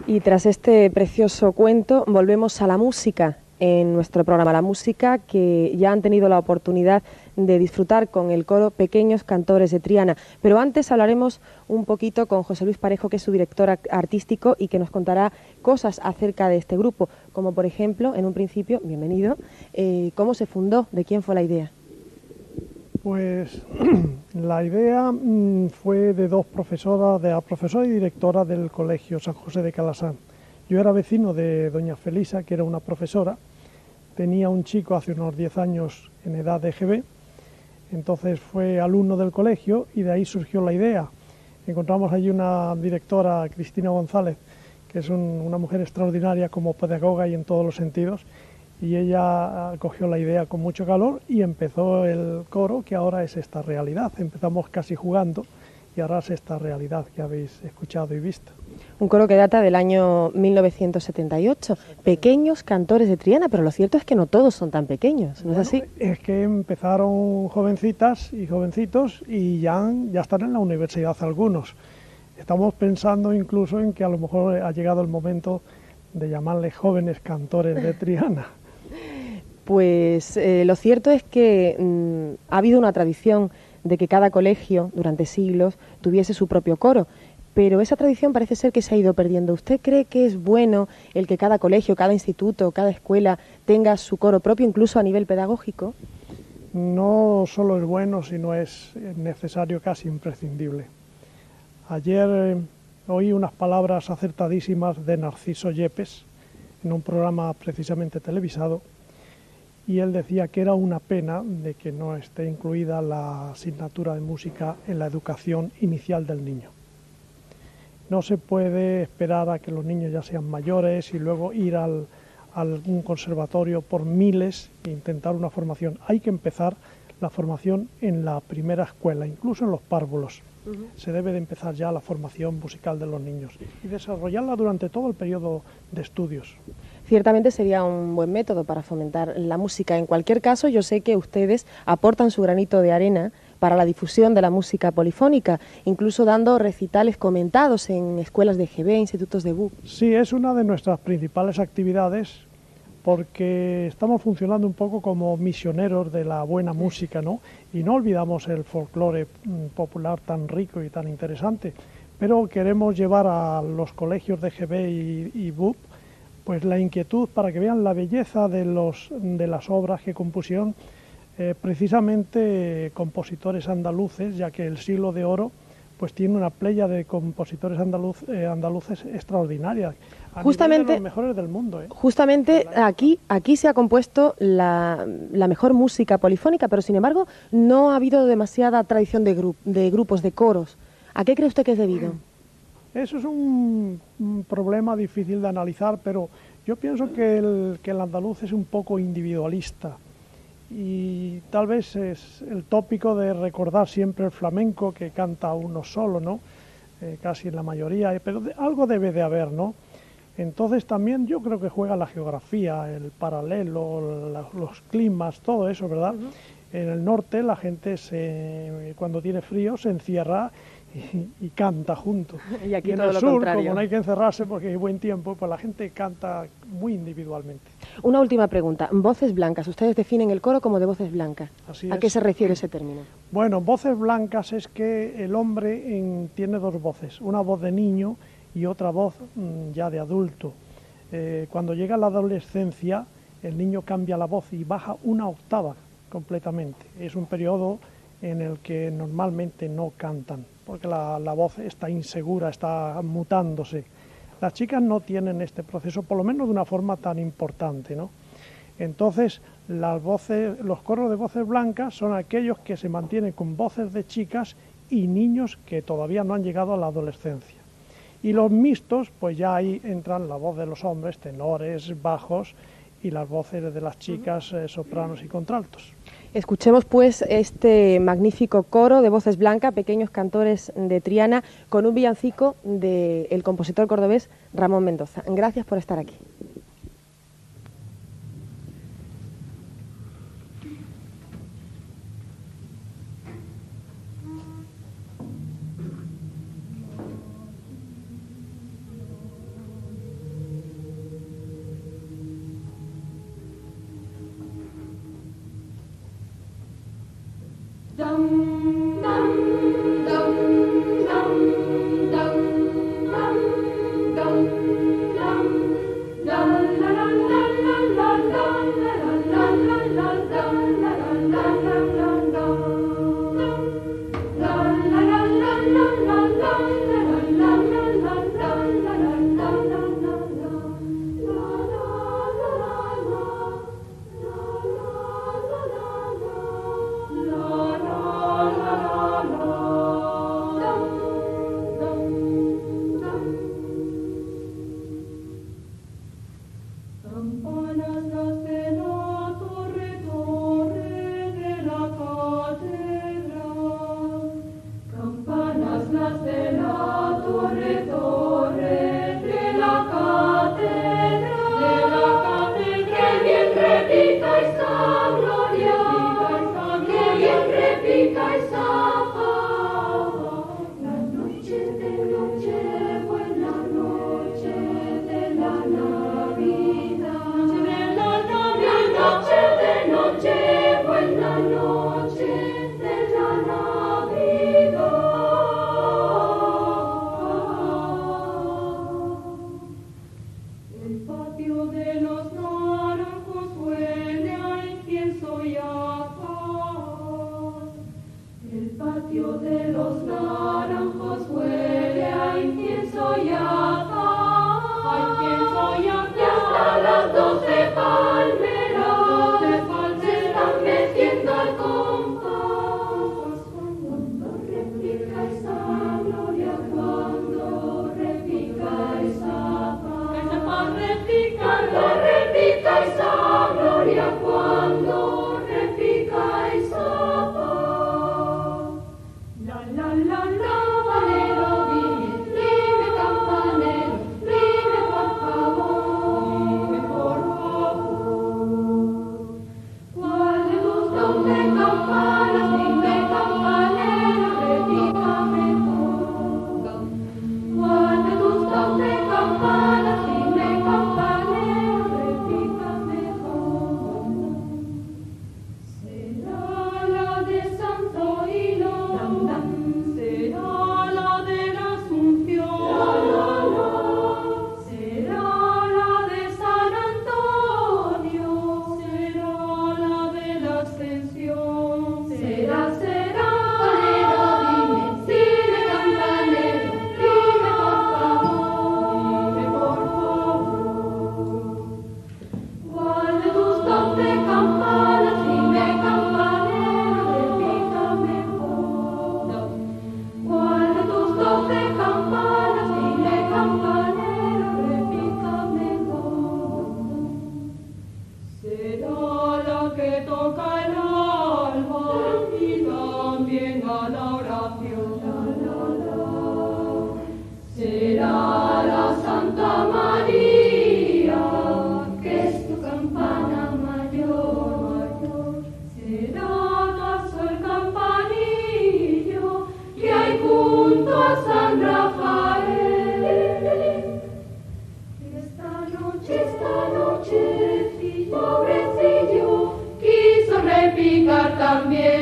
Y tras este precioso cuento, volvemos a la música en nuestro programa. La música que ya han tenido la oportunidad de disfrutar con el coro Pequeños Cantores de Triana. Pero antes hablaremos un poquito con José Luis Parejo, que es su director artístico y que nos contará cosas acerca de este grupo, como por ejemplo, en un principio, bienvenido, cómo se fundó, de quién fue la idea. Pues la idea fue de dos profesoras, de la profesora y directora del Colegio San José de Calasán. Yo era vecino de doña Felisa, que era una profesora, tenía un chico hace unos 10 años en edad de EGB, entonces fue alumno del colegio y de ahí surgió la idea. Encontramos allí una directora, Cristina González, que es una mujer extraordinaria como pedagoga y en todos los sentidos, y ella cogió la idea con mucho calor y empezó el coro, que ahora es esta realidad. Empezamos casi jugando y ahora es esta realidad que habéis escuchado y visto. Un coro que data del año 1978, Pequeños Cantores de Triana, pero lo cierto es que no todos son tan pequeños, ¿no es así? Es que empezaron jovencitas y jovencitos y ya están en la universidad algunos. Estamos pensando incluso en que a lo mejor ha llegado el momento de llamarles jóvenes cantores de Triana. Pues lo cierto es que ha habido una tradición de que cada colegio durante siglos tuviese su propio coro, pero esa tradición parece ser que se ha ido perdiendo. ¿Usted cree que es bueno el que cada colegio, cada instituto, cada escuela tenga su coro propio, incluso a nivel pedagógico? No solo es bueno, sino es necesario, casi imprescindible. Ayer oí unas palabras acertadísimas de Narciso Yepes en un programa precisamente televisado, y él decía que era una pena de que no esté incluida la asignatura de música en la educación inicial del niño. No se puede esperar a que los niños ya sean mayores y luego ir a un conservatorio por miles e intentar una formación. Hay que empezar la formación en la primera escuela, incluso en los párvulos. Se debe de empezar ya la formación musical de los niños y desarrollarla durante todo el periodo de estudios. Ciertamente sería un buen método para fomentar la música. En cualquier caso, yo sé que ustedes aportan su granito de arena para la difusión de la música polifónica, incluso dando recitales comentados en escuelas de EGB, institutos de BUP. Sí, es una de nuestras principales actividades, porque estamos funcionando un poco como misioneros de la buena música, ¿no? Y no olvidamos el folclore popular tan rico y tan interesante, pero queremos llevar a los colegios de EGB y BUP pues la inquietud para que vean la belleza de las obras que compusieron precisamente compositores andaluces, ya que el Siglo de Oro pues tiene una playa de compositores andaluces extraordinarias, Justamente, de los mejores del mundo. Justamente aquí se ha compuesto la mejor música polifónica, pero sin embargo no ha habido demasiada tradición de grupos, de coros. ¿A qué cree usted que es debido? Eso es un problema difícil de analizar, pero yo pienso que el andaluz es un poco individualista y tal vez es el tópico de recordar siempre el flamenco que canta uno solo, ¿no? Casi en la mayoría, pero algo debe de haber, ¿no? Entonces también yo creo que juega la geografía, el paralelo, los climas, todo eso, ¿verdad? En el norte la gente cuando tiene frío se encierra y canta juntos. Y aquí en todo el lo sur, contrario. como no hay que encerrarse porque hay buen tiempo, pues la gente canta muy individualmente. Una última pregunta. Voces blancas. Ustedes definen el coro como de voces blancas. Así ¿A es. qué se refiere ese término? Bueno, voces blancas es que el hombre tiene dos voces, una voz de niño y otra voz ya de adulto. Cuando llega la adolescencia, el niño cambia la voz y baja una octava completamente. Es un periodo en el que normalmente no cantan, porque la voz está insegura, está mutándose. Las chicas no tienen este proceso, por lo menos de una forma tan importante, ¿no? Entonces, los coros de voces blancas son aquellos que se mantienen con voces de chicas y niños que todavía no han llegado a la adolescencia. Y los mixtos, pues ya ahí entran la voz de los hombres, tenores, bajos, y las voces de las chicas, sopranos y contraltos. Escuchemos pues este magnífico coro de voces blancas, Pequeños Cantores de Triana, con un villancico del compositor cordobés Ramón Mendoza. Gracias por estar aquí. También